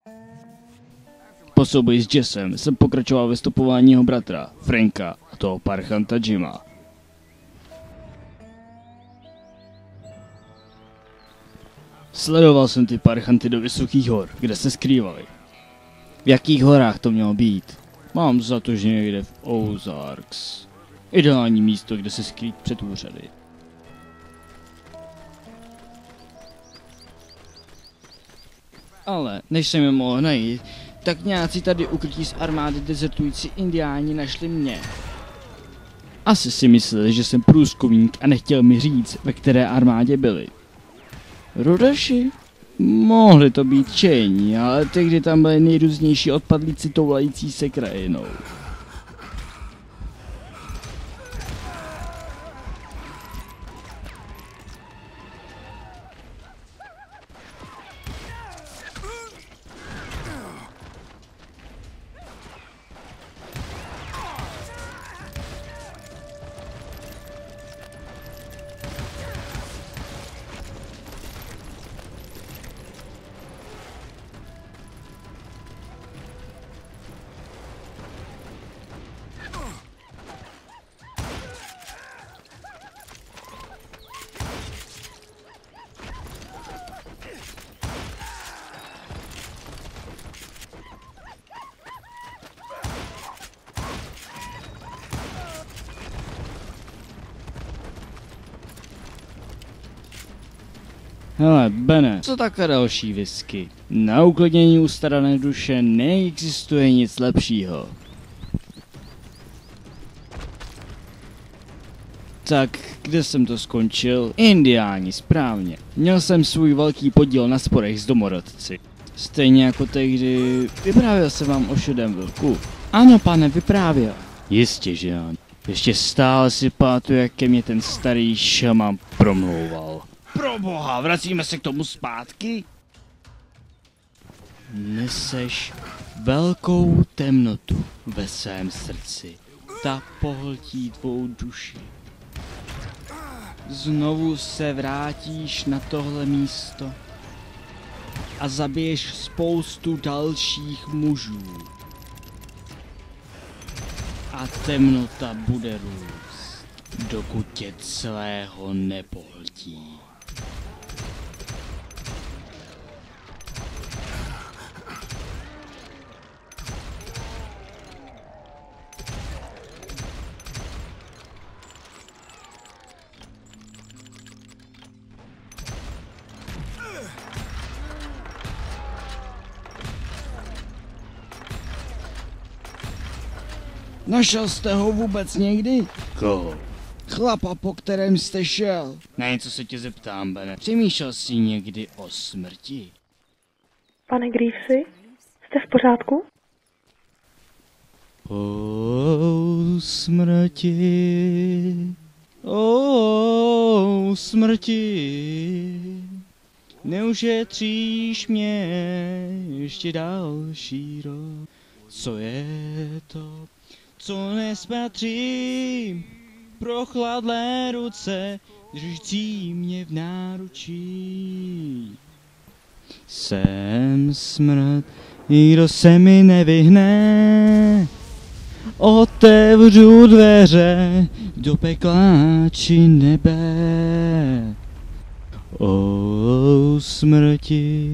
Po souboji s Jessem jsem pokračoval ve stopování jeho bratra, Franka, a toho parchanta Jima. Sledoval jsem ty parchanty do Vysokých hor, kde se skrývali. V jakých horách to mělo být? Mám za to, že někde v Ozarks. Ideální místo, kde se skrýt před úřady. Ale než jsem je mohl najít, tak nějací tady ukrytí z armády dezertující indiáni našli mě. Asi si mysleli, že jsem průzkumník a nechtěl mi říct, ve které armádě byli. Rudaši? Mohli to být čejní, ale tehdy tam byly nejrůznější odpadlíci toulající se krajinou. Hele, Bene, co také další whisky? Na uklidnění ustarané duše neexistuje nic lepšího. Tak, kde jsem to skončil? Indiáni, správně. Měl jsem svůj velký podíl na sporech s domorodci. Stejně jako tehdy, vyprávěl jsem vám o šedém vlku. Ano, pane, vyprávěl. Jistě, že ano. Ještě stále si pamatuju, jak ke mně ten starý šaman promlouval. Proboha, vracíme se k tomu zpátky? Neseš velkou temnotu ve svém srdci. Ta pohltí tvou duši. Znovu se vrátíš na tohle místo a zabiješ spoustu dalších mužů. A temnota bude růst, dokud tě celého nepohltí. Našel jste ho vůbec někdy? Koho? Chlapa, po kterém jste šel. Na něco se tě zeptám, Bene. Přemýšlel jsi někdy o smrti? Pane Greavesi, jste v pořádku? O smrti, o smrti, neušetříš mě ještě další rok. Co je to, co nespatřím? Prochladlé ruce, držící mě v náručí. Jsem smrt, nikdo se mi nevyhne. Otevřu dveře do pekla či nebe. O smrti,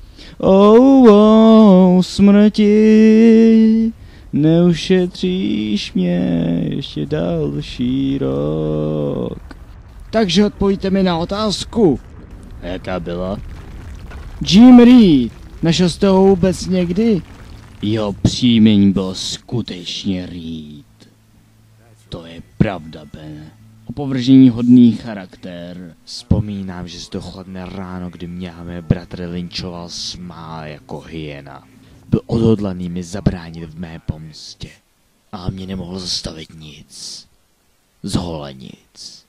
o smrti, neušetříš mě ještě další rok. Takže odpovíte mi na otázku. A jaká byla? Jim Reed. Našel jste ho vůbec někdy? Jeho příjmení bylo skutečně Reed. To je pravda, Ben. Opovržení hodný charakter. Vzpomínám, že z dochladné ráno, kdy mě a mé bratry linčoval, smál jako hyena. Byl odhodlaný mi zabránit v mé pomstě. A mě nemohl zastavit nic. Zhole nic.